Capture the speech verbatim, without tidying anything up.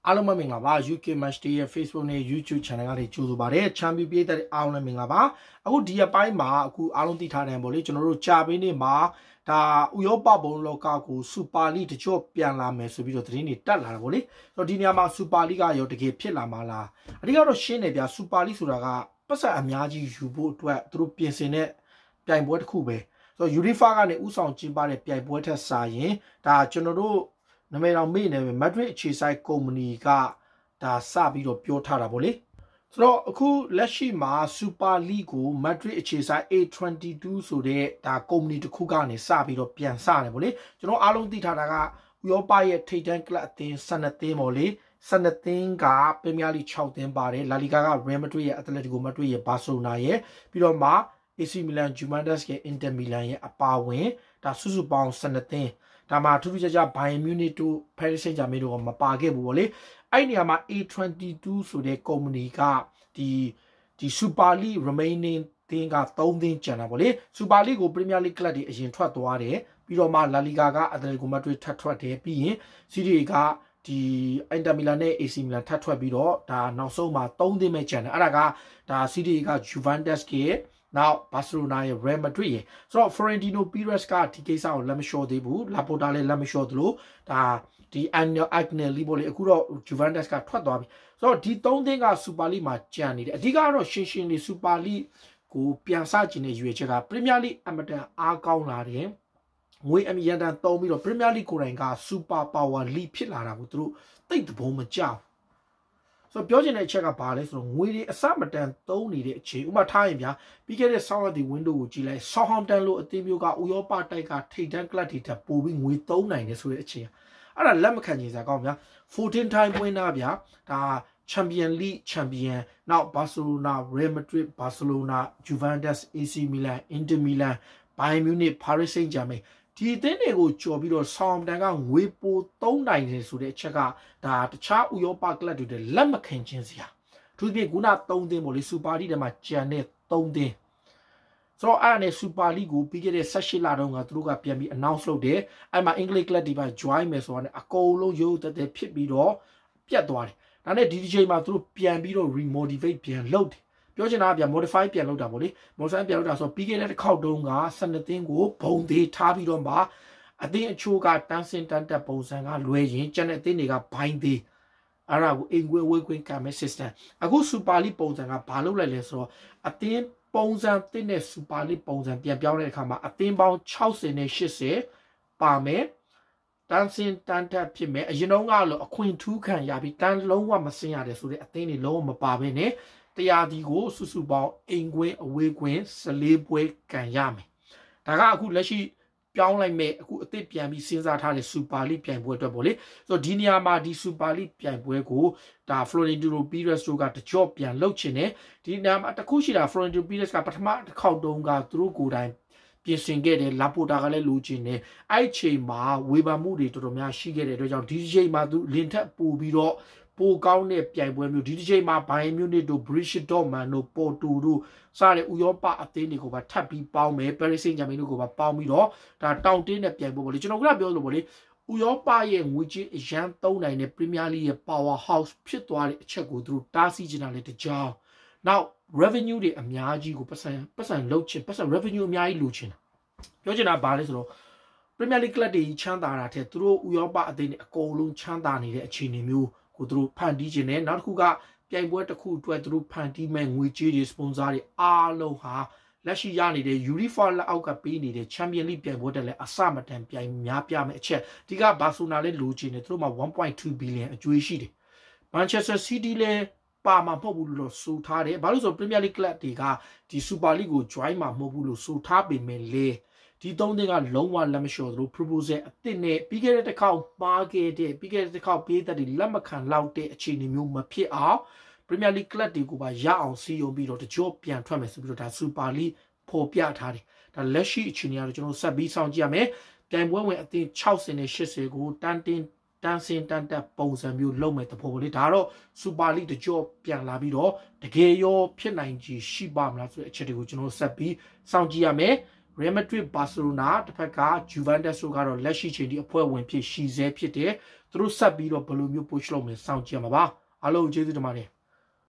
အားလုံးပဲမင်္ဂလာပါ U K Match Day ရဲ့ Facebook နဲ့ YouTube Channel ကနေကြိုဆိုပါရစေချန်ပီယံပြည်သက်အားလုံးလည်းမင်္ဂလာပါအခုဒီအပိုင်းမှာအခုအားလုံးသိထားတယ်ပေါ့လေကျွန်တော်တို့ကြာပေးနေမှာဒါဥရောပဘုံလောကကိုစူပါလိတကြော့ပြန်လာမယ်ဆိုပြီးတော့သတင်းတွေတက်လာတယ်ပေါ့လေဆိုတော့ဒီနေရာမှာစူပါလိကရောတကယ်ဖြစ်လာမှာလားအဓိကတော့ရှင်းနေပြစူပါလိဆိုတာကပတ်သက်အများကြီးယူဖို့အတွက်သူတို့ပြင်ဆင်တဲ့ပြိုင်ပွဲတစ်ခုပဲဆိုတော့ UEFA ကနေဥဆောင်ကျင်းပတဲ့ပြိုင်ပွဲထက်စာရင်ဒါကျွန်တော်တို့နမေတော်မေ့နေပဲမက်ဒရစ်အခြေစိုက်ကုမ္ပဏီကဒါစပြီးတော့ပြောထားတာဗောလေဆိုတော့အခုလက်ရှိမှာစူပါလိကိုမက်ဒရစ်အခြေစိုက် A twenty-two ဆိုတဲ့ဒါကုမ္ပဏီတစ်ခုကနေစပြီးတော့ပြန်စတယ်ဗောလေကျွန်တော်အားလုံးသိထားတာကဥရောပရဲ့ထိပ်တန်းကလပ်အသင်းtwelveသင်းဗောလေtwelveသင်းကပရီးမီးယားလိsixသင်းပါတယ်လာလီဂါက Real Madrid ရဲ့ Atletico Madrid ရဲ့ Barcelona ရဲ့ပြီးတော့မှ A C Milan Juventus ရဲ့ Inter Milan ရဲ့အပါဝင်ဒါစုစုပေါင်းtwelveသင်းဒါမှထူးထူးခြားခြား Bayern Munich တို့ Paris Saint-Germain တို့ကမပါခဲ့ဘူးဗောလေအဲ့နေရာမှာ A twenty-two ဆိုတဲ့ကုမ္ပဏီကဒီဒီ Super League remaining သင်းကthreeသင်းကျန်တာဗောလေ Super League ကို Premier League ကလပ်တွေအရင်ထွက်သွားတယ်ပြီးတော့မှ La Liga က Atletico Madrid ထပ်ထွက်တယ်ပြီးရင် Serie A ကဒီ Inter Milan နဲ့ A C Milan ထပ်ထွက်ပြီးတော့ဒါနောက်ဆုံးမှာthreeသင်းပဲကျန်တယ်အဲ့ဒါကဒါ Serie A က Juventus ကနောက် Barcelona ရဲ့ Real Madrid ရဲ့ဆိုတော့ Florentino Perez ကဒီကိစ္စကိုလက်မလျှော့သေးဘူး Laporta လည်းလက်မလျှော့သလိုဒါဒီ Angel Agnelli ပေါ့လေအခုတော့ Juventus ကထွက်သွားပြီဆိုတော့ဒီthreeသင်းက Super League မှာကျန်နေတယ်အဓိကတော့ရှင်းရှင်းလေး Super League ကိုပြန်စကျင်တဲ့ရွေးချက်က Premier League အမတန်အားကောင်းလာတယ်ငွေအမြတ်တမ်းသုံးပြီးတော့ Premier League ကိုယ်တိုင်က Super Power League ဖြစ်လာတာကိုသူတို့သိတဲ့ဘုံမကြောက်ဆိုတော့ပြောချင်တဲ့အချက်ကဘာလဲဆိုတော့ငွေတွေအစမတန်သုံးနေတဲ့အချိန်ဥပမာထားရင်ဗျာပြီးခဲ့တဲ့ Summer the Window ကိုကြည့်လိုက် Southampton လို့အသင်းမျိုးကဥရောပတိုက်ကထိပ်တန်းကလပ်တွေထပ်ပို့ပြီးငွေသုံးနိုင်တယ်ဆိုတဲ့အချိန်အဲ့ဒါလက်မခံနိုင်စရာကောင်းဗျာfourteen time ဝင်တာဗျာဒါ Champion League Champion နောက် Barcelona Real Madrid Barcelona Juventus A C Milan Inter Milan Bayern Munich Paris Saint-Germainဒီအသင်းတွေကိုကြော်ပြီးတော့ Southampton ကငွေပိုသုံးနိုင်တယ်ဆိုတဲ့အချက်ကဒါတခြားဥရောပကလပ်တွေလက်မခံခြင်းစရာသူပြင်ခုနthreeသင်းပေါ့လေ Super League ထဲမှာကျန်တဲ့threeသင်းဆိုတော့အဲ့ဒါနဲ့ Super League ကိုပြီးခဲ့တဲ့eighteenလတုန်းကသူတို့ကပြန်ပြီး announce လုပ်တယ်အဲ့မှာ English club တွေပါ join မယ်ဆိုတော့အကုန်လုံးရိုးတက်တက်ဖြစ်ပြီးတော့ပြတ်သွားတယ်ဒါနဲ့ဒီဒီချိန်မှာသူတို့ပြန်ပြီးတော့ remotivate ပြန်လုပ်တယ်ပြောချင်တာကဗျာ modify ပြန်လုပ်တာပေါ့လေ modify ပြန်လုပ်တာဆိုပြီးခဲ့တဲ့တစ်ခေါက်တုန်းကtwelveသင်းကိုဘုံသေးထားပြီးတော့မှအသင်းအချို့ကတန်းစင်တန်းတက်ပုံစံကလွဲရင်ကျန်တဲ့အသင်းတွေကဘိုင်းသေးအဲ့ဒါကိုအင်ကွေဝေးခွင်းကမဲ့ system အခု Super League ပုံစံကဘာလုပ်လိုက်လဲဆိုတော့အသင်းပုံစံတင်းတဲ့ Super League ပုံစံပြန်ပြောင်းတဲ့အခါမှာအသင်းပေါင်းsixtyနဲ့eightyပါမယ်တန်းစင်တန်းတက်ဖြစ်မယ်အရင်တုန်းကလို့အခွင့်ထူးခံရပြီးတန်းလုံးဝမစင်ရတယ်ဆိုတဲ့အသင်းတွေလုံးဝမပါဘဲနဲ့တရားဒီကိုစုစုပေါင်းအိမ်ကွင်းအဝေးကွင်းfourteenပွဲကန်ရမယ်ဒါကအခုလက်ရှိပြောင်းလိုက်မဲ့အခုအသစ်ပြန်ပြီးစဉ်းစားထားတဲ့ Super League ပြိုင်ပွဲအတွက်ပေါ့လေဆိုတော့ဒီနေရာမှာဒီ Super League ပြိုင်ပွဲကိုဒါ Florentino Perez တို့ကတကြော့ပြန်လှုပ်ချင်တယ်ဒီနေရာမှာတခုရှိတာ Florentino Perez ကပထမတစ်ခေါက်တုန်းကသူတို့ကိုယ်တိုင်ပြင်ဆင်ခဲ့တယ် Laporta ကလည်းလိုချင်တယ်အဲ့ချိန်မှာဝေဖန်မှုတွေတော်တော်များရှိခဲ့တဲ့အတွက်ကြောင့်ဒီချိန်မှာသူလင်ထက်ပို့ပြီးတော့ပိုကောင်းတဲ့ပြိုင်ပွဲမျိုးဒီဒီချိန်မှာ Bayern Munich တို့ Borussia Dortmund တို့ Porto တို့စတဲ့ဥရောပအသင်းတွေကိုပါထပ်ပြီးပေါင်းမယ် Paris Saint-Germain တို့ကိုပါပေါင်းပြီးတော့ဒါတောင်တင်းတဲ့ပြိုင်ပွဲပေါ့လေကျွန်တော်ကပြောလို့ပေါ့လေဥရောပရဲ့ငွေကြေးအရန်သုံးနိုင်တဲ့ Premier League ရဲ့ Power House ဖြစ်သွားတဲ့အချက်ကိုသူတို့တားဆီးနေတာလေတကြောင်နောက် revenue တွေအများကြီးကိုပတ်စံပတ်စံလုတ်ချင်ပတ်စံ revenue အများကြီးလိုချင်တာပြောချင်တာဘာလဲဆိုတော့ Premier League ကလပ်တွေချမ်းသာတာတဲ့သူတို့ဥရောပအသင်းတွေအကုန်လုံးချမ်းသာနေတဲ့အခြေအနေမျိုးကိုသူတို့ဖန်တီးခြင်းနဲ့နောက်တစ်ခုကပြိုင်ပွဲတစ်ခုအတွက်သူတို့ဖန်တီးမဲ့ငွေကြေးတွေ sponsor တွေအားလုံးဟာလက်ရှိရနေတဲ့ UEFA လက်အောက်ကပေးနေတဲ့ Champion League ပြိုင်ပွဲတက်လဲအစမတန်ပြိုင်များပြမယ်အချက်ဒီက Barcelona လည်းလိုချင်တယ်သူတို့မှာone point two billion အကျွေးရှိတယ် Manchester City လည်းပါမှာမဟုတ်ဘူးလို့ဆိုထားတယ်ဘာလို့ဆို Premier League club တွေကဒီ Super League ကို join မှာမဟုတ်ဘူးလို့ဆိုထားပေမဲ့လေဒီသုံးသင်းကလုံးဝလက်မလျှော့သလို proposal အသစ်နဲ့ပြီးခဲ့တဲ့တစ်ခေါက်ပါခဲ့တဲ့ပြီးခဲ့တဲ့တစ်ခေါက်ပေးသက်တွေလက်မခံလောက်တဲ့အခြေအနေမျိုးမဖြစ်အောင် Premier League club တွေကိုပါရအောင်စီယုံပြီးတော့တကြော့ပြန်ထွက်မယ်ဆိုပြီးတော့ဒါ Super League ပေါ်ပြထားတယ်ဒါလက်ရှိအခြေအနေကတော့ကျွန်တော်ဆက်ပြီးစောင့်ကြည့်ရမယ်ပြိုင်ပွဲဝင်အသင်းsixtyနဲ့eightyကိုတန်းတင်းတန်းစင်တန်းတက်ပုံစံမျိုးလုပ်မယ်တဖို့ပေါ့လေဒါတော့ Super League တကြော့ပြန်လာပြီးတော့တကယ်ရောဖြစ်နိုင်ကြီးရှိပါမလားဆိုတဲ့အချက်တွေကိုကျွန်တော်ဆက်ပြီးစောင့်ကြည့်ရမယ် Real Madrid Barcelona တစ်ဖက်က Juventus တို့ကတော့လက်ရှိချိန်ထိအဖွဲ့ဝင်ဖြစ်ရှိဆဲဖြစ်တယ်သူတို့ဆက်ပြီးတော့ဘယ်လိုမျိုး push လုပ်မယ်စောင့်ကြည့်ရမှာပါအားလုံးကျေးဇူးတင်ပါတယ်